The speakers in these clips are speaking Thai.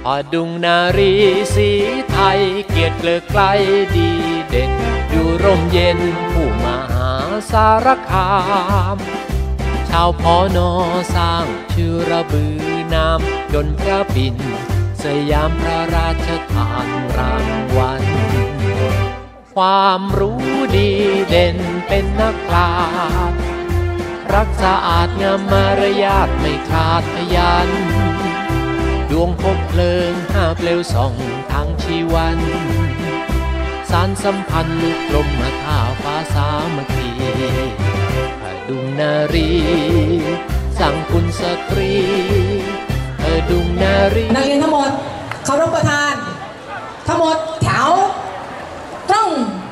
อดุงนารีสีไทยเกียรติเกลือไกลดีเด่นอยู่ร่มเย็นผู้มหาสารคามชาวพนสร้างชื่อระบือนามจนพระบินสยามพระราชทานรางวัลความรู้ดีเด่นเป็นนักปราชญ์รักสะอาดงามมารยาทไม่ขาดพยัญดวงพบเพลิงห้าเปลวส่องทางชีวันสารสัมพันธ์ลุกลมมาท่าฟ้าสามัคคีอดุงนารีสั่งคุณสตรีอดุงนารีนักเรียนทั้งหมดเคารพประธานทั้งหมดแถวตรง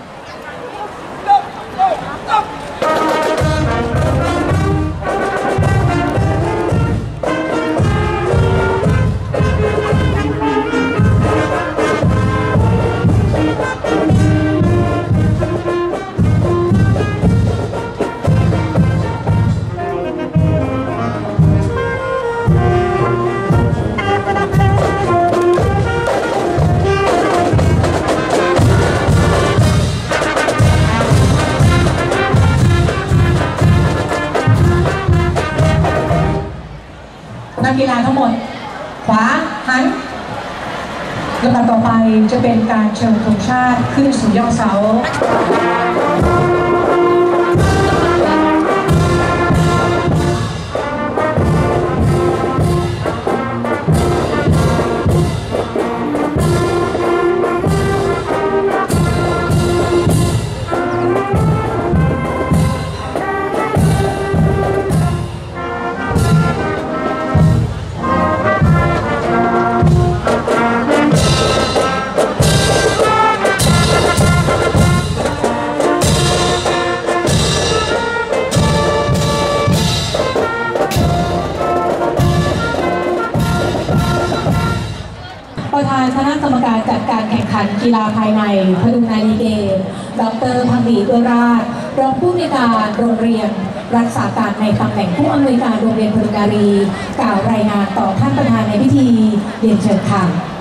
นักกีฬาทั้งหมดขวาหันลำดับต่อไปจะเป็นการเชิญธงชาติขึ้นสู่ยอดเสาประธานคณะกรรมการจัดการแข่งขันกีฬาภายในพดุงนารีเกมดร.พักดีเอื้อราชรองผู้อำนวยการโรงเรียนรักษาการในตำแหน่งผู้อำนวยการโรงเรียนพดุงนารีกล่าวรายงานต่อท่านประธานในพิธีเรียนเชิญค่ะ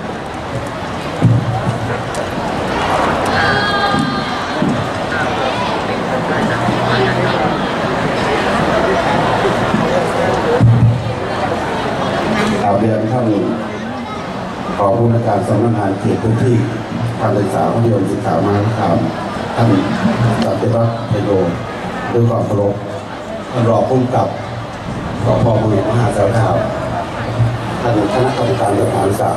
กล่าวเรียนท่านขอผู้ในการสำนักงานเขตพื้นที่การศึกษามัธยมศึกษามหาวิทยาลัยท่านสันติรัตน์ไพโรจน์ด้วยความเคารพท่านรองผู้กำกับสพ.เมืองมหาสารคามท่านคณะกรรมการสถานศึกษา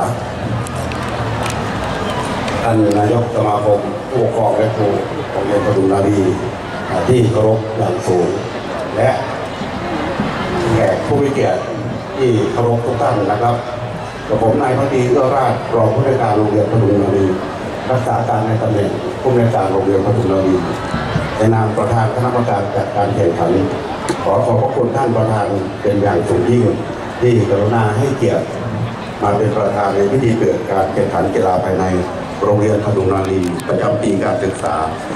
ท่านนายกสมาคมผู้ปกครองและครูโรงเรียนพดุงนารีที่เคารพอย่างสูงและแขกผู้มีเกียรติที่เคารพทุกท่านนะครับกับผมนายพักดีเอื้อราชรองผู้อำนวยการโรงเรียนพดุงนารีรักษาการในตำแหน่งผู้อำนวยการโรงเรียนพดุงนารีในนามประธานคณะกรรมการจัดการแข่งขันขอขอบพระคุณท่านประธานเป็นอย่างสูงยิ่งที่กรุณาให้เกียรติมาเป็นประธานในพิธีเปิดการแข่งขันกีฬาภายในโรงเรียนพดุงนารีประจำปีการศึกษา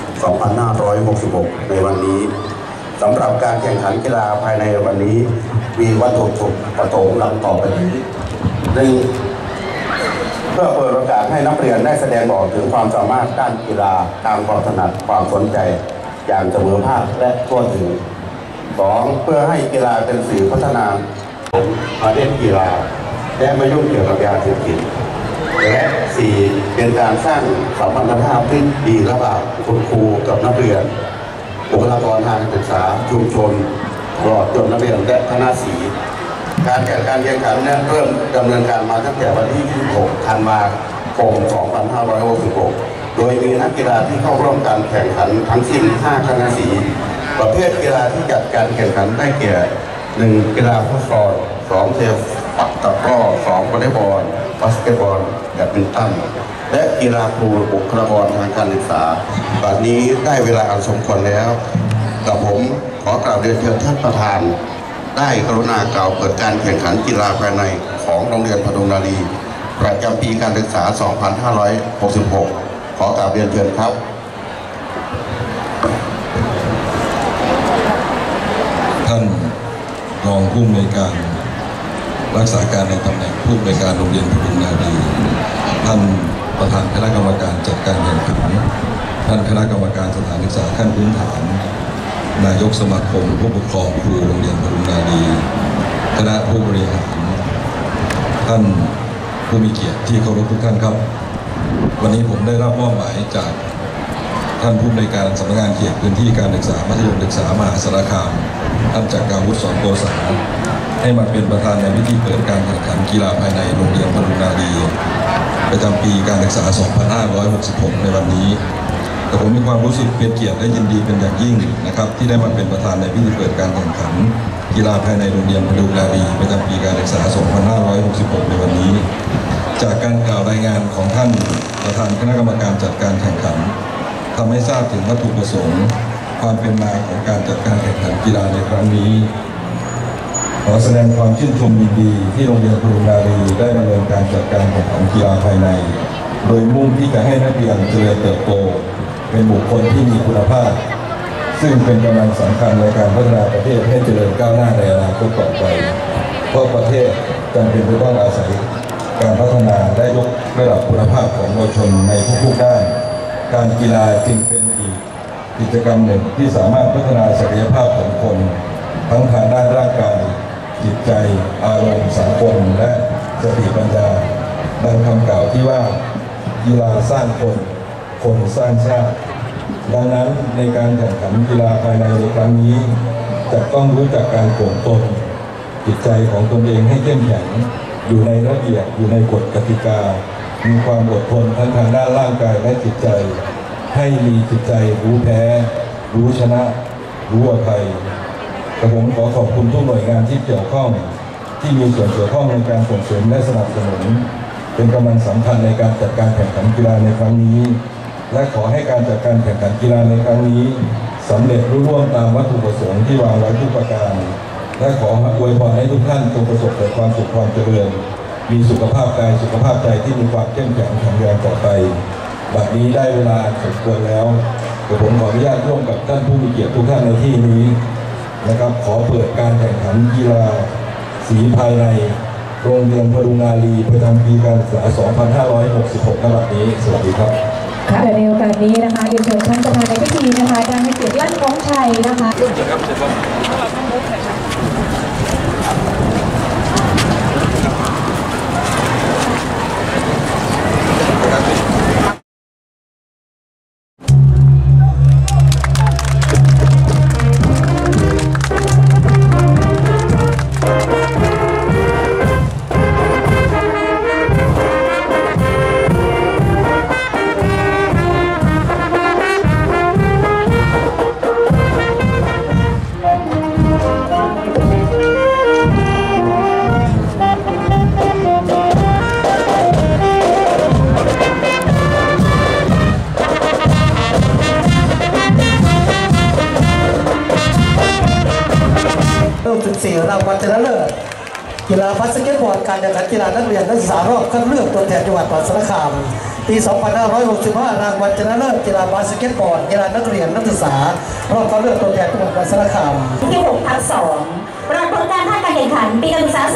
2566 ในวันนี้สำหรับการแข่งขันกีฬาภายในวันนี้มีวัตถุประสงค์ดังต่อไปนี้หนึ่งเพื่อเปิดโอกาสให้นักเรียนได้แสดงออกถึงความสามารถด้านกีฬาตามความถนัดความสนใจอย่างเสมอภาคและทั่วถึง 2. เพื่อให้กีฬาเป็นสื่อพัฒนามาเล่นกีฬาและไม่ยุ่งเกี่ยวกับยาเสพติดและ 4. เป็นการสร้างสัมพันธภาพที่ดีระหว่างคุณครูกับนักเรียนบุคลากรทางการศึกษาชุมชนตลอดจนนักเรียนและคณะศิลป์การแข่งขันเริ่มดำเนินการมาตั้งแต่วันที่ 26 ธันวาคม 2566 โดยมีนักกีฬาที่เข้าร่วมการแข่งขันทั้งสิ้น 5 คณะศิลป์ประเภทกีฬาที่จัดการแข่งขันได้แก่ 1. กีฬาฟุตซอล 2. เทนนิสตะกร้อ 2. วอลเลย์บอลบาสเกตบอลแบดมินตันและกีฬาครูบุคลากรทางการศึกษาบัดนี้ได้เวลาอันสมควรแล้วกับผมขอกราบเรียนเชิญท่านประธานได้กรุณากล่าวเปิดการแข่งขันกีฬาภายในของโรงเรียนพดุงนารีประจำปีการศึกษา 2566 ขอกราบเรียนเชิญครับท่านรองผู้อำนวยการรักษาการในตำแหน่งผู้อำนวยการโรงเรียนพดุงนารีท่านประธานคณะกรรมการจัดการแข่งขันท่านคณะกรรมการสถานศึกษาขั้นพื้นฐานนายกสมาคมผู้ปกครองครูโรงเรียนพดุงนารีคณะผู้บริหารท่านผู้มีเกียรติที่เคารพทุกท่านครับวันนี้ผมได้รับมอบหมายจากท่านผู้อำนวยการสำนักงานเขตพื้นที่การศึกษามัธยมศึกษามหาสารคามท่านจักราวุฒิ สอนโกษาให้มาเป็นประธานในพิธีเปิดการแข่งขันกีฬาภายในโรงเรียนพดุงนารีประจำปีการศึกษา 2566 ในวันนี้แต่ผมมีความรู้สึกเป็นเกียรติและยินดีเป็นอย่างยิ่งนะครับที่ได้มาเป็นประธานในพิธีเปิดการแข่งขันกีฬาภายในโรงเรียนพดุงนารีประจำปีการศึกษา 2566 ในวันนี้จากการกล่าวรายงานของท่านประธานคณะกรรมการจัดการแข่งขันทำให้ทราบถึงวัตถุประสงค์ความเป็นมาของการจัดการแข่งขันกีฬาในครั้งนี้ขอแสดงความชื่นชมยินดีที่โรงเรียนพดุงนารีได้ดำเนินการจัดการแข่งขันกีฬาภายในโดยมุ่งที่จะให้นักเรียนเจริญเติบโตเป็นบุคคลที่มีคุณภาพซึ่งเป็นกำลังสำคัญในการพัฒนาประเทศให้เจริญก้าวหน้าในอนาคตต่อไปเพราะประเทศจำเป็นจะต้องอาศัยการพัฒนาและยกระดับคุณภาพของเยาวชนในทุกๆด้านการกีฬาจึงเป็นอีกกิจกรรมหนึ่งที่สามารถพัฒนาศักยภาพของคนทั้งทางด้านร่างกายจิตใจอารมณ์สังคมและสติปัญญาดังคำกล่าวที่ว่ากีฬาสร้างคนคนสร้างชาติดังนั้นในการแข่งขันกีฬาภายในครั้งนี้จะต้องรู้จักการข่มตนจิตใจของตนเองให้เข้มแข็งอยู่ในระเบียบอยู่ในกฎกติกามีความอดทนทั้งทางด้านร่างกายและจิตใจให้มีจิตใจรู้แพ้รู้ชนะรู้อภัยแต่ผมขอขอบคุณทุกหน่วยงานที่เกี่ยวข้องที่มีส่วนเกี่ยวข้องในการส่งเสริมและสนับสนุนเป็นกำลังสำคัญในการจัดการแข่งขันกีฬาในครั้งนี้และขอให้การจัดการแข่งขันกีฬาในครั้งนี้สำเร็จรุ่งเรืองตามวัตถุประสงค์ที่วางไว้ทุกประการและขออวยพรให้ทุกท่านจงประสบแต่ความสุขความเจริญมีสุขภาพกายสุขภาพใจที่มีความเข้มแข็งแข็งแรงต่อไปบัดนี้ได้เวลาสมควรแล้วผมขออนุญาตร่วมกับท่านผู้มีเกียรติทุกท่านในที่นี้นะครับขอเปิดการแข่งขันกีฬาสีภายในโรงเรียนพดุงนารีประจำปีการศึกษา 2566 ณ บัดนี้สวัสดีครับค่ะในโอกาสนี้นะคะเรียนเชิญท่านประธานในพิธีนะคะอาจารย์ให้เกียรติลั่นกองชัยนะคะรางวัลชนะเลิศกีฬาบาสเกตบอลการแข่งขันกีฬานักเรียนนักศึกษารอบคัดเลือกตัวแทนจังหวัดมหาสารคามปี 2565 รางวัลชนะเลิศกีฬาบาสเกตบอลกีฬานักเรียนนักศึกษารอบคัดเลือกตัวแทนจังหวัดมหาสารคามที่ 6/2 ปรากฏการณ์การแข่งขันปีการศึกษา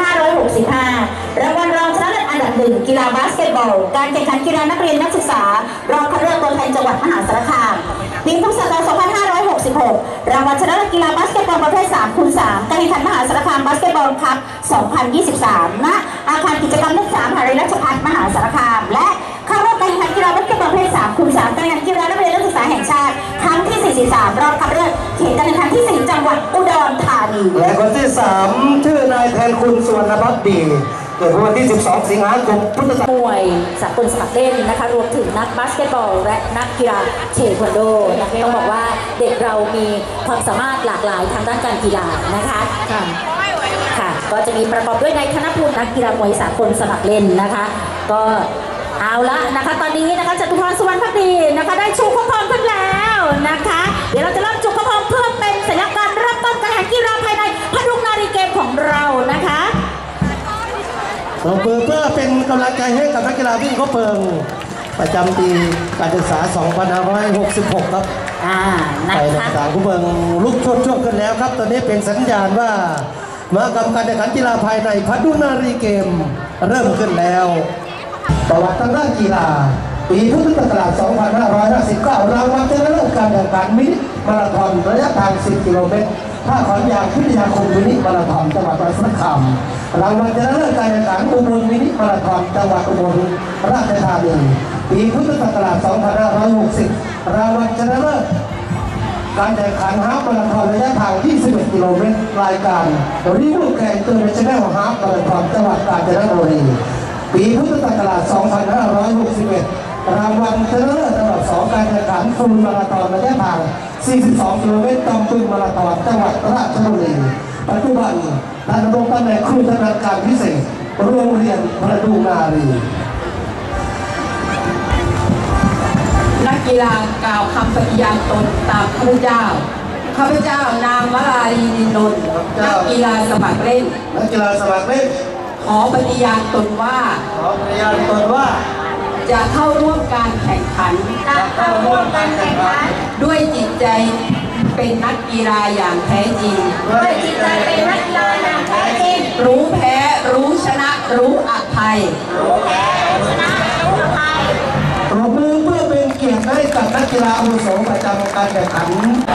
2565 รางวัลรองชนะเลิศอันดับ 1 กีฬาบาสเกตบอลการแข่งขันกีฬานักเรียนนักศึกษารอบคัดเลือกตัวแทนจังหวัดมหาสารคามปีพุทธศักราช 2566 รางวัลชนะเลิศกีฬาบาสเกตบอลประเภท 3x3 การแข่งขันมหาสารคามบาสเกตบอลคัพ 2023 ณ อาคารกิจกรรมนักศึกษามหาวิทยาลัยราชภัฏมหาสารคามและเข้าร่วมการแข่งขันกีฬาบาสเกตบอลประเภท 3x3 การแข่งขันกีฬานักเรียนนักศึกษาแห่งชาติครั้งที่ 43 รอบคัดเลือกเขตการแข่งขันที่ 4 จังหวัดอุดรธานีและคนที่ 3 ชื่อนายแทนคุณสุวรรณภักดีเกิดวันที่ 12 สิงหาคมพุทธศักราชมวยสากลสมัครเล่นนะคะรวมถึงนักบาสเกตบอลและนักกีฬาเทควันโดนะคะต้องบอกว่าเด็กเรามีความสามารถหลากหลายทางด้านการกีฬานะคะค่ะก็จะมีประกอบด้วยนายธนภูมินักกีฬามวยสากลสมัครเล่นนะคะก็เอาละนะคะตอนนี้นะคะจตุพรสุวรรณภักดีนะคะได้ชูข้อความขึ้นแล้วนะคะเดี๋ยวเราจะเริ่มชูข้อความเพื่อเป็นสัญลักษณ์การเริ่มต้นการแข่งกีฬาภายในพดุงนารีเกมของเรานะคะเราเพื่อเป็นกำลังใจให้กับนักกีฬาวิ่งเขาเปิงประจำปีการศึกษา 2566 ครับไปนักศึกษาเขาเปิงลุกช่วงกันแล้วครับตอนนี้เป็นสัญญาณว่ามากับการแข่งขันกีฬาภายในพดุงนารีเกมเริ่มขึ้นแล้วประวัติทางด้านกีฬาปีพุทธศักราช 2559 รางวัลชนะเลิศการแข่งขันมินิมาราธอนระยะทาง 10 กิโลเมตรท่าขอนยางพิทยาคมมินิมาราธอนจังหวัดมหาสารคามรางวัลชนะเลิศการแข่งขันอุบลมินิมาราธอนจังหวัดอุบลราชธานีปีพุทธศักราช 2560 รางวัลชนะเลิศการแข่งขันฮาล์ฟมาราธอนระยะทาง 21 กิโลเมตรรายการรีวิวแข่งตัวในชแนลฮาล์ฟมาราธอนจังหวัดกาญจนบุรีปีพุทธศักราช 2561 รางวัลชนะเลิศอันดับ 2 การแข่งขันฟูลมาราธอนระยะทาง 42 กิโลเมตรตำบึงมาราธอนจังหวัดราชบุรีปัจจุบันท่านดำรงตำแหน่งครูชำนาญการพิเศษโรงเรียนประดูนารีนักกีฬากล่าวคำปฏิญาณตนตามข้าพเจ้านางวราลีนินนนท์นักกีฬาสมัครเล่นขอปฏิญาณตนว่าจะเข้าร่วมการแข่งขันด้วยจิตใจเป็นนักกีฬาอย่างแท้จริงรู้แพ้รู้ชนะรู้อภัยปรบมือเพื่อเป็นเกียรติให้กับนักกีฬาอาวุโสประจำการแข่งขัน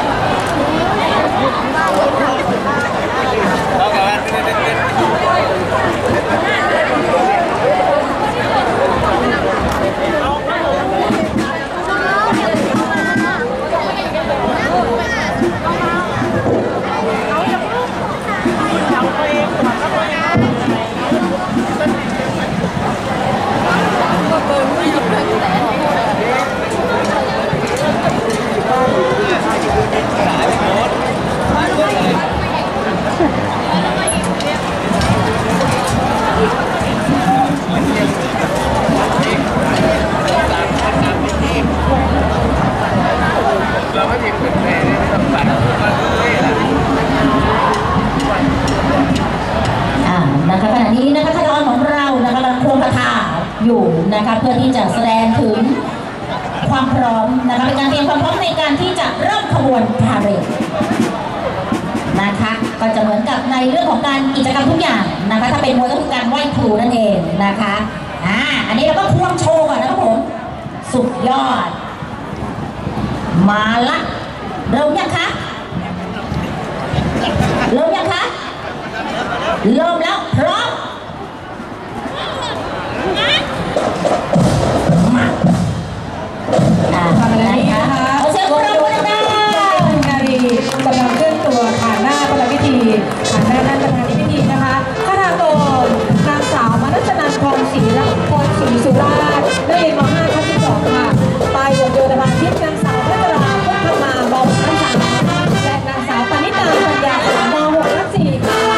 นะคะขณะนี้นะคะคณะของเรานะคะกำลังควงกระทาอยู่นะคะเพื่อที่จะแสดงถึงความพร้อมนะคะเป็นการเตรียมความพร้อมในการที่จะเริ่มขบวนพาเหรดนะคะก็จะเหมือนกับในเรื่องของการกิจกรรมทุกอย่างนะคะถ้าเป็นมวยก็คือการไหว้ครูนั่นเองนะคะอันนี้เราก็ควงโชว์ก่อนนะครับผมสุดยอดมาละเริ่มยังคะเริ่มยังคะเริ่มแล้วพร้อมมาขณะนี้นะคะเอาเสียงปรบมือดังๆนารีกำลังเคลื่อนตัวผ่านหน้าประพิธีผ่านหน้าท่านประธานในพิธีนะคะคณากรนางสาวมนัสนันท์พรศรีสุราษฎร์นักเรียนม.5 ทับ 12 ค่ะไปโยธบาลทิพย์นางสาวพัชราพุทธมาบอมทัพ 3และนางสาวปณิตาปัญญาสามม.6 ทับ 4 ค่ะ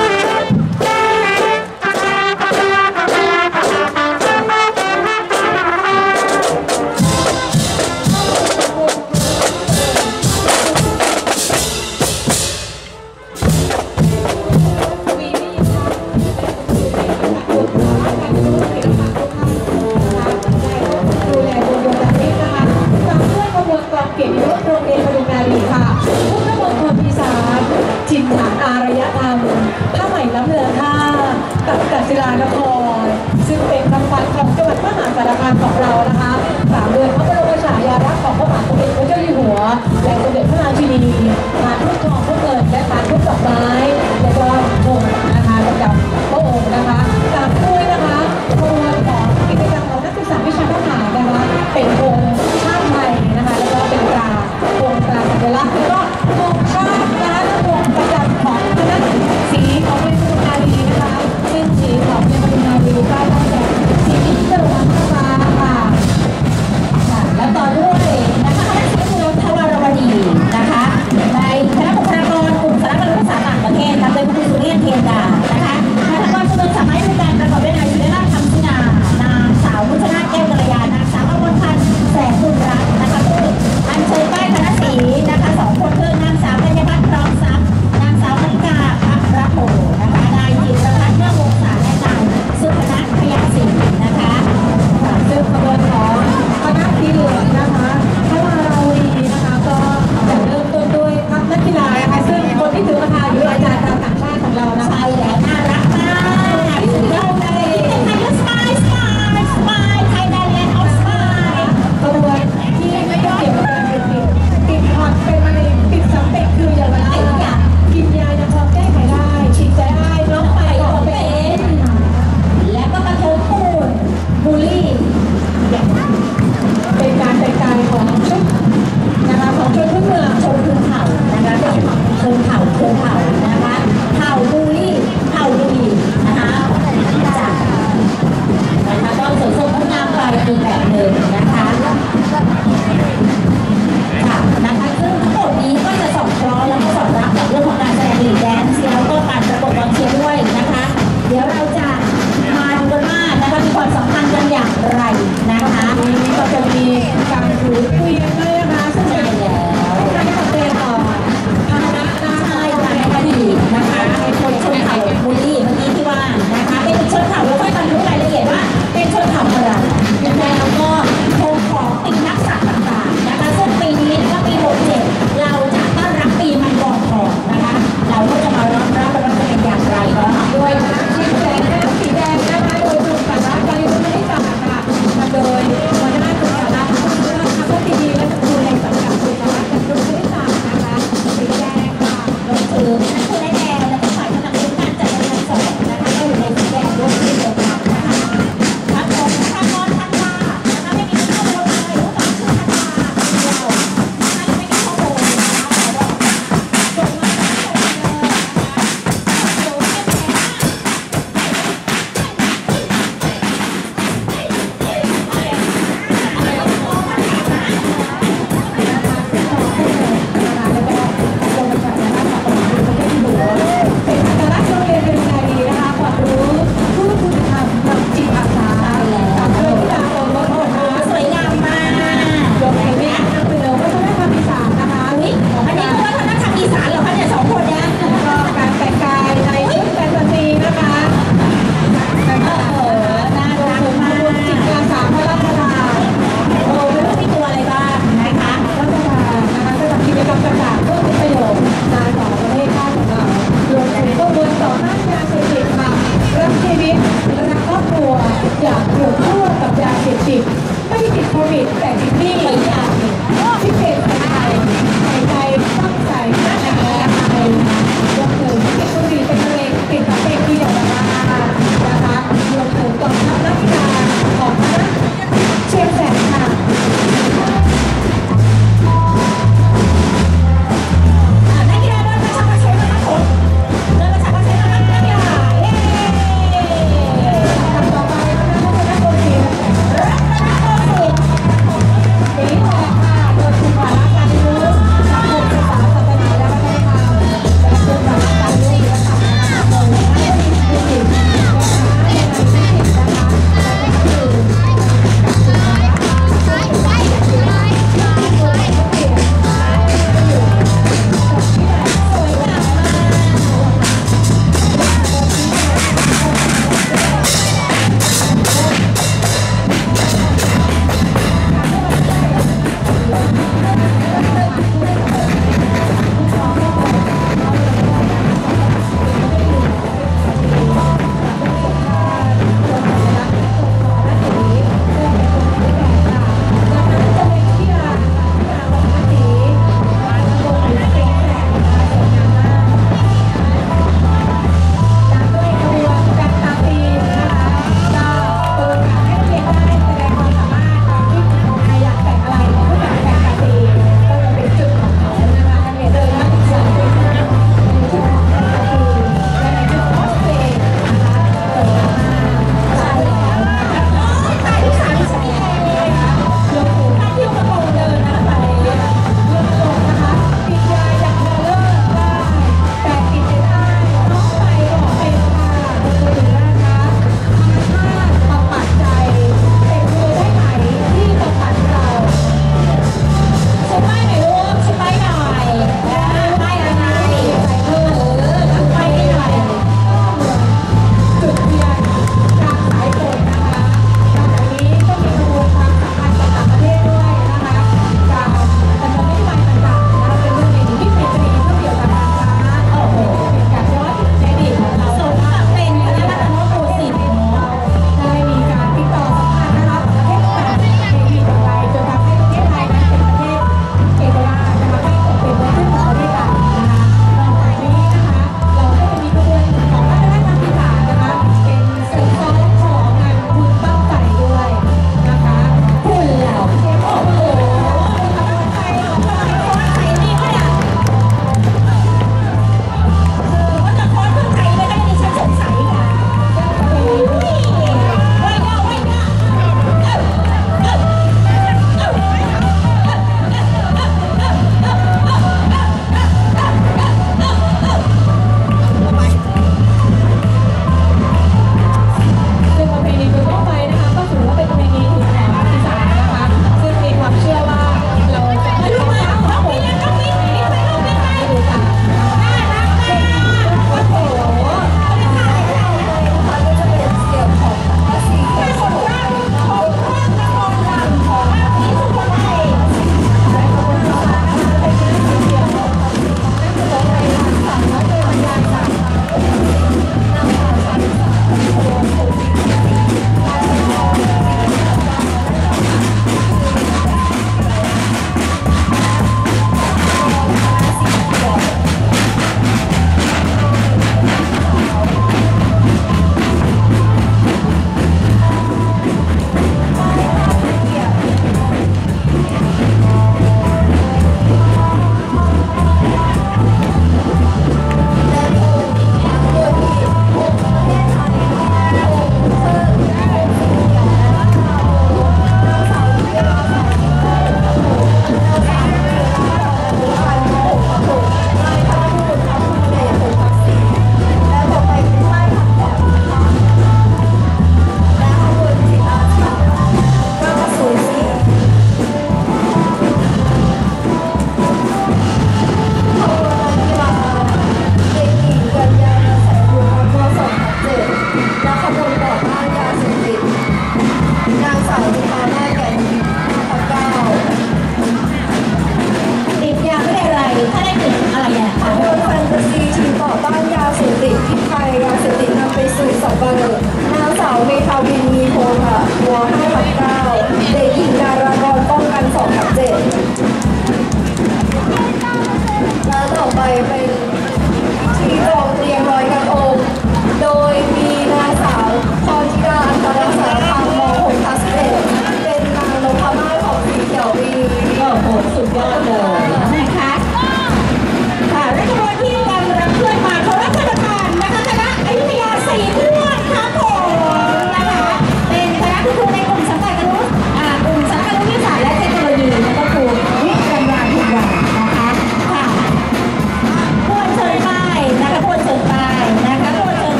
เกียรติยศโรงเรียนพดุงนารีค่ะผู้นำมณฑลอีสานถิ่นฐานอารยธรรมผ้าไหมล้ำเลือค่ากับกัศิลานครซึ่งเป็นคำขวัญของจังหวัดมหาสารคามของเรานะคะตามด้วยพระบรมฉายาลักษณ์ของพระบาทสมเด็จพระเจ้าอยู่หัวและสมเด็จพระราชินีพานทุกทองทุกเงินและพานทุกดอกไม้และก็ธงนะคะประจำพระองค์นะคะตามด้วยนะคะขบวนของกิจกรรมของนักศึกษาวิชาทหารนะคะเป็นธงชาติไทยนะคะแล้วก็เป็นธงตราสัญลักษณ์แล้วก็ธงชาตินะคะธงประจำของคณะสีของโรงเรียนพดุงนารีนะคะซึ่งสีของโรงเรียนพดุงนารีได้ตั้งแต่สีเสื้อวังฟ้าค่ะและต่อด้วยนะคะคณะสีเมืองทวารวดี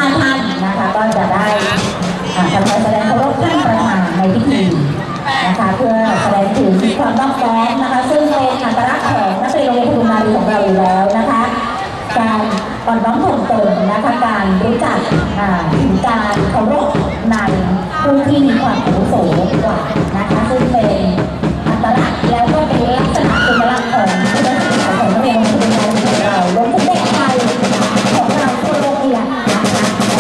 15 ท่านนะคะก็จะได้ทำการแสดงเคารพท่านประธานในพิธีนะคะเพื่อแสดงถึงความนอบน้อมนะคะซึ่งเป็นอัตลักษณ์ของนักเรียนโรงเรียนปทุมนารีของเราอยู่แล้วนะคะการอ่อนน้อมถ่อมตนนะคะการรู้จักถึงการเคารพในผู้ที่มีความอาวุโสกว่านะคะซึ่งเป็นอัตลักษณ์แล้วก็เป็นลักษณะเป็นลักษณ์ของผู้นักศึกษาของนักเรียนโรงเรียนปทุมนารีของเรารวมถึงเด็กไทยของเราทั่วโลกเนี่ยนะคะ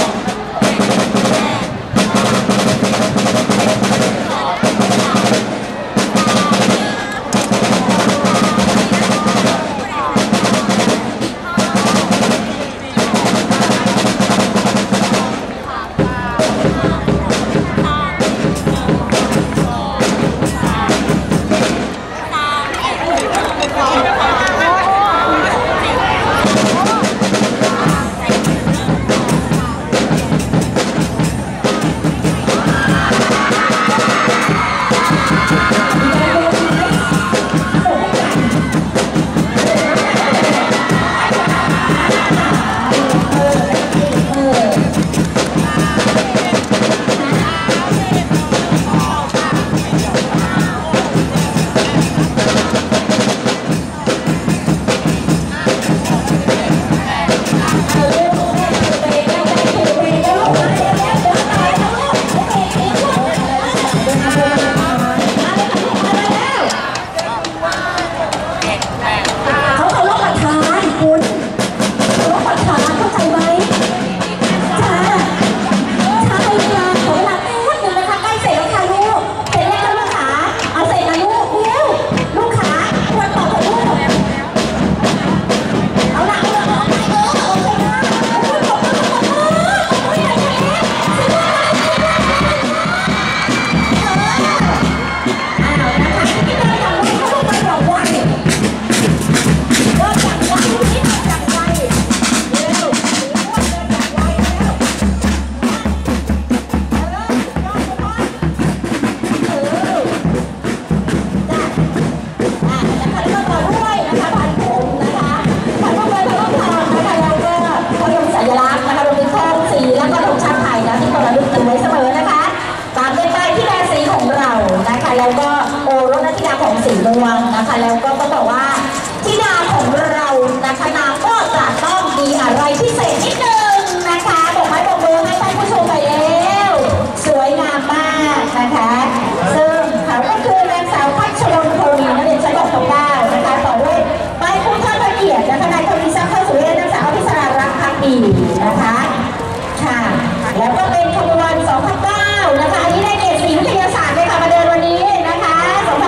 แล้วก็โอรสธิดาของสีม่วงนะคะแล้วก็ต้องบอกว่าธิดาของเรานะคะนางก็จะต้องมีอะไรพิเศษนิดนึงนะคะบอกไม้บอกมือให้ท่านผู้ชมไปแล้วสวยงามมากนะคะซึ่งเขาก็คือนางสาวพัชรพลนักเรียนชั้นป .9 นะคะต่อด้วยใบผู้ท่านประเกียรตินะคะนายทวีศักดิ์เข้าสู่เรียนนางสาวอภิสรารักภักดีนะคะค่ะแล้วก็เป็นขบวน2009นะคะอันนี้ได้เกรด4วิทยาศาสตร์เลยค่ะมาเดินวันนี้นะคะ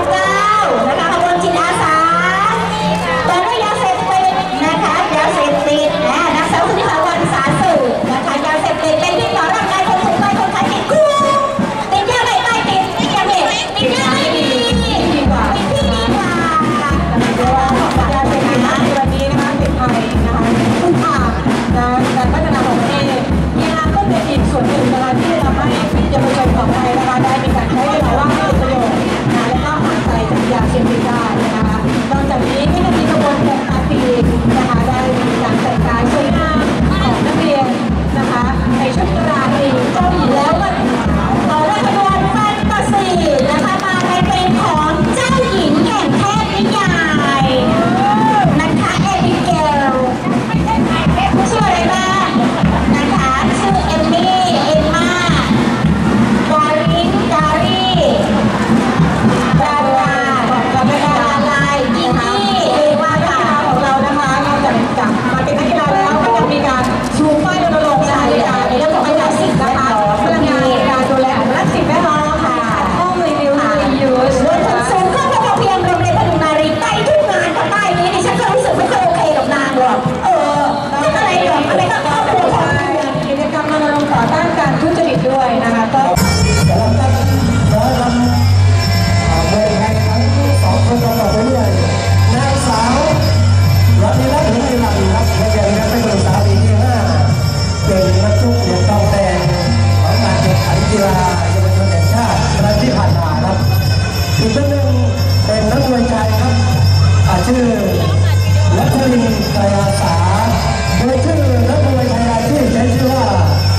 2009นะคะขบวนจิตอาสาแต่ด้วยยาเสพติดนะคะยาเสพติดนางสาวสุนิภาวันสาสืบนะคะยาเสพติดเป็นพิษต่อร่างกายคนสูงวัยคนไข้ติดคุกติดยาไม่ติดยาเสพติดยาไม่ดีดีกว่าที่ดีกว่าเพราะว่ายาเสพติดวันนี้นะคะติดไทยนะคะคุณภาพการพัฒนาของประเทศก็เป็นอีกส่วนหนึ่งนะคะที่ทำให้เยาวชนของไทยนะคะได้มีการใช้เวลาว่างให้เป็นประโยชน์และก็ห่างไกลจากยาเสพติดได้นะคะนอกจากนี้ก็จะมีขบวนแห่อาปีนะคะได้มีการแต่งกายสวยงามของนักเรียนนะคะในชุดราตรีเจ้าหญิงแล้วก็ต่อด้วยขบวนแฟนตาซีนะคะมาในเป็นของเจ้าหญิงแห่งเทพนิยายนะคะเอบิเกลชื่ออะไรบ้างนะคะชื่อเอมมี่เอมม่าดารินดารีดาราลายจินนี่เอวาดาของเรานะคะนอกจากมาเป็นนักกีฬาแล้วก็ยังมีการชูป้ายรณรงค์ในเรื่องของพลังสิทธิ์นะคะพลังงานการดูแลพลังสิทธิ์แวดล้อมค่ะห้องรีวิวยูสรวมถึงศูนย์ข้อมูลเพียงโรงเรียนปทุมนารีใต้ทุกงานค่ะใต้นี้ดิฉันก็รู้สึกไม่ค่อยโอเคกับนางหรอกอะไรก็ครอบครัวของกิจกรรมรณรงค์ต่อต้านการทุจริตด้วยนะคะก็คนต่อไปเรื่อยนางสาวรัตนรัตน์หลังครับนักเรียนนักศึกษาปีที่5เป็นนักชุกเหรียญทองแดงของการแข่งขันกีฬาเยาวชนแห่งชาติครั้งที่ผ่านมาครับอีกคนหนึ่งเป็นนักมวยชายครับชื่อรัตนิน ไกรอาสาโดยชื่อนักมวยชายอาชีพใช้ชื่อว่า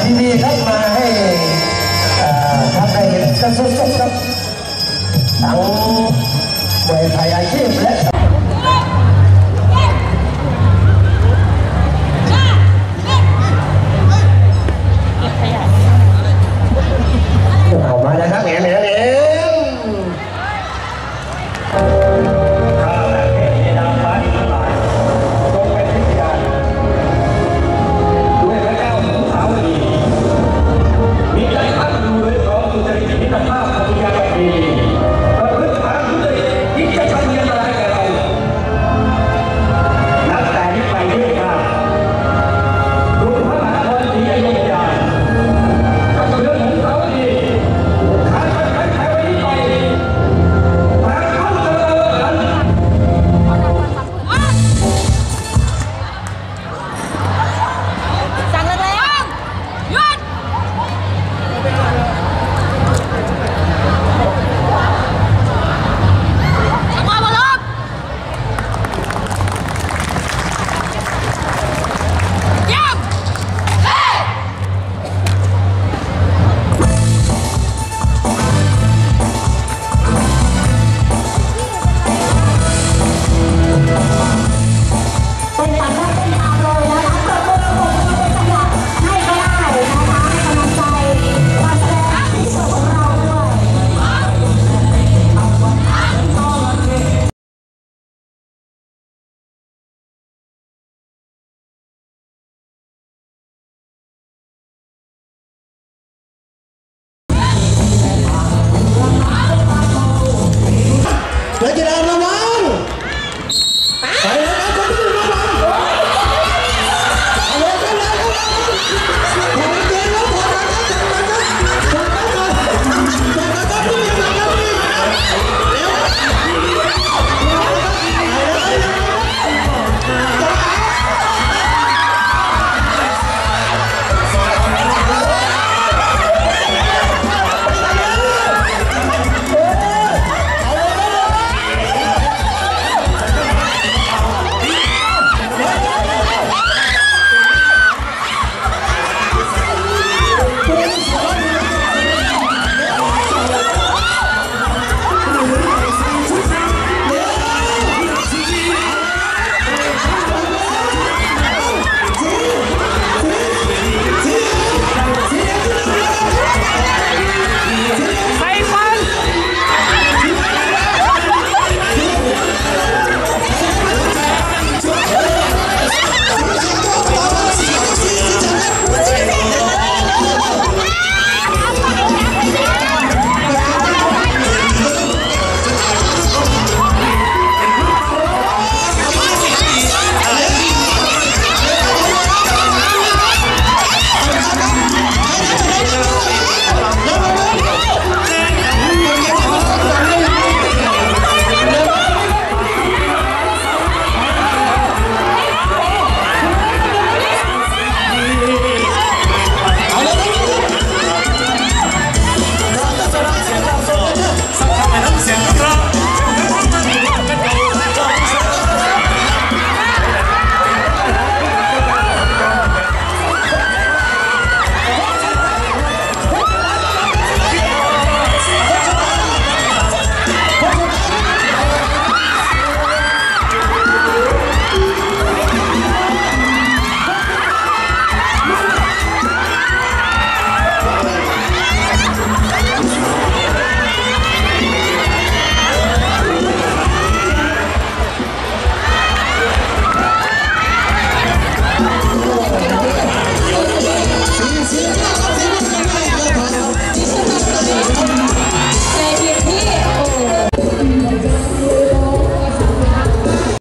ดีๆครับมาให้ท่านได้เห็นกันสดๆครับทั้งมวยไทยอาชีพและ